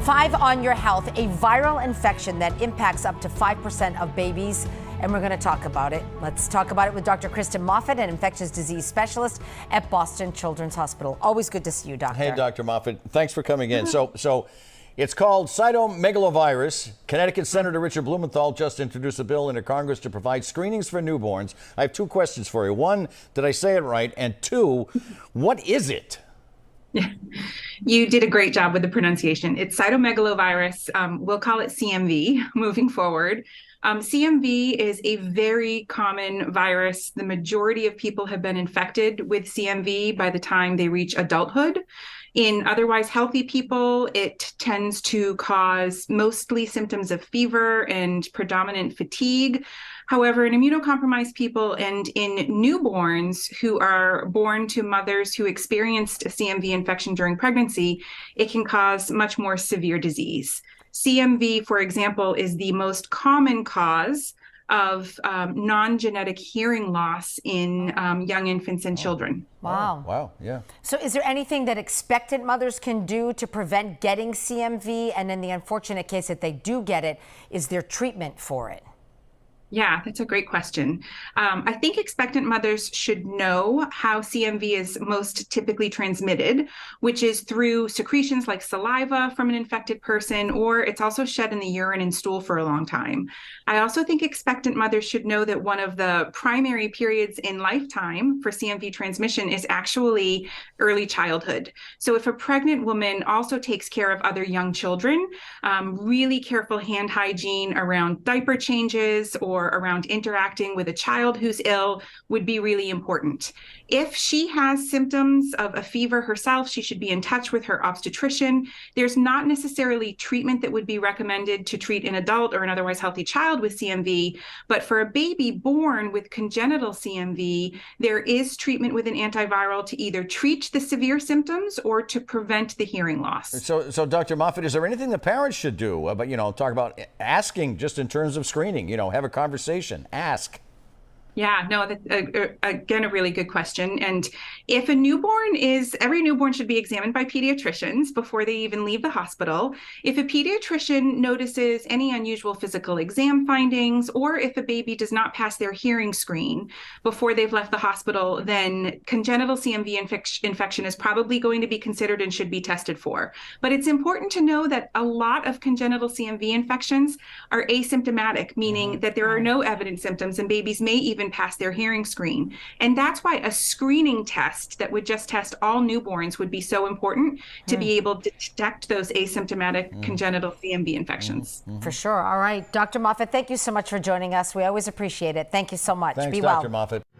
5 on your health, a viral infection that impacts up to 5% of babies. And we're going to talk about it. Let's talk about it with Dr. Kristin Moffitt, an infectious disease specialist at Boston Children's Hospital. Always good to see you, Doctor. Hey, Dr. Moffitt. Thanks for coming in. So it's called Cytomegalovirus. Connecticut Senator Richard Blumenthal just introduced a bill into Congress to provide screenings for newborns. I have 2 questions for you. 1, did I say it right? And 2, what is it? You did a great job with the pronunciation. It's cytomegalovirus. We'll call it CMV moving forward. CMV is a very common virus. The majority of people have been infected with CMV by the time they reach adulthood. In otherwise healthy people, it tends to cause mostly symptoms of fever and predominant fatigue. However, in immunocompromised people and in newborns who are born to mothers who experienced a CMV infection during pregnancy, it can cause much more severe disease. CMV, for example, is the most common cause of non-genetic hearing loss in young infants and children. Wow. Wow, yeah. So is there anything that expectant mothers can do to prevent getting CMV? And in the unfortunate case that they do get it, is there treatment for it? Yeah, that's a great question. I think expectant mothers should know how CMV is most typically transmitted, which is through secretions like saliva from an infected person, or it's also shed in the urine and stool for a long time. I also think expectant mothers should know that one of the primary periods in lifetime for CMV transmission is actually early childhood. So if a pregnant woman also takes care of other young children, really careful hand hygiene around diaper changes or around interacting with a child who's ill would be really important. If she has symptoms of a fever herself, she should be in touch with her obstetrician. There's not necessarily treatment that would be recommended to treat an adult or an otherwise healthy child with CMV, but for a baby born with congenital CMV, there is treatment with an antiviral to either treat the severe symptoms or to prevent the hearing loss. So Dr. Moffitt, is there anything the parents should do? But, talk about asking just in terms of screening, have a conversation, ask. Yeah, no, that's, again, a really good question. And if a newborn every newborn should be examined by pediatricians before they even leave the hospital. If a pediatrician notices any unusual physical exam findings, or if a baby does not pass their hearing screen before they've left the hospital, then congenital CMV infection is probably going to be considered and should be tested for. But it's important to know that a lot of congenital CMV infections are asymptomatic, meaning that there are no evident symptoms and babies may even pass their hearing screen. And that's why a screening test that would just test all newborns would be so important to be able to detect those asymptomatic congenital CMV infections. For sure. All right. Dr. Moffitt, thank you so much for joining us. We always appreciate it. Thank you so much. Thanks, Be well. Dr. Moffitt.